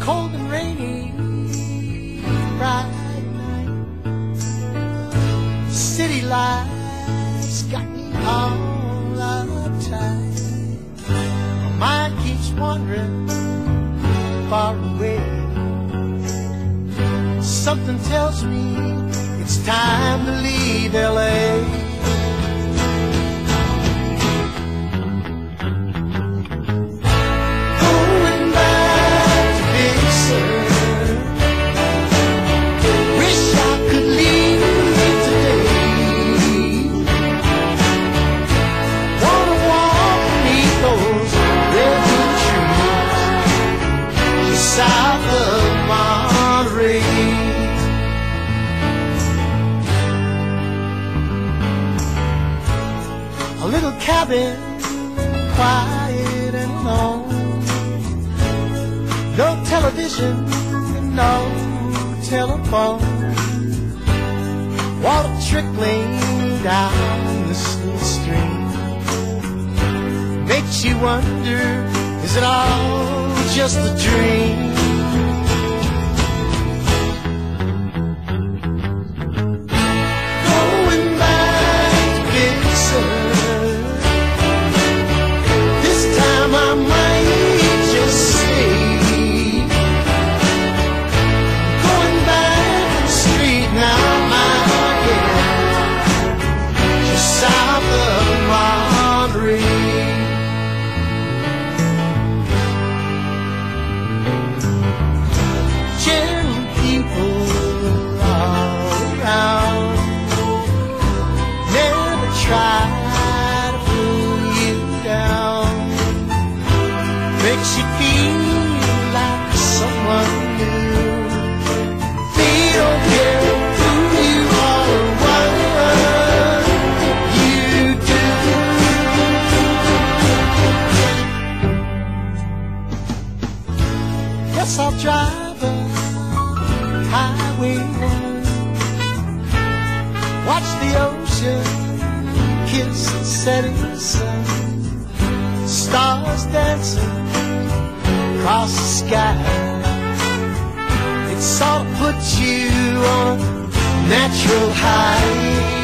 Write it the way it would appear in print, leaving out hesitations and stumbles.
cold and rainy Friday night. City lights got me all uptight. My mind keeps wandering far away. Something tells me it's time to leave LA. South of Monterey, a little cabin, quiet and alone. No television, no telephone. Water trickling down the slow stream makes you wonder, is it all just a dream? Going back to Big Sur, this time I might just say, going back to the street now, just south of Monterey. Try to pull you down, makes you feel like someone new. They don't care who you are or what you do. Guess I'll drive a highway one, watch the ocean kiss the setting sun, stars dancing across the sky. It sort of puts you on a natural high.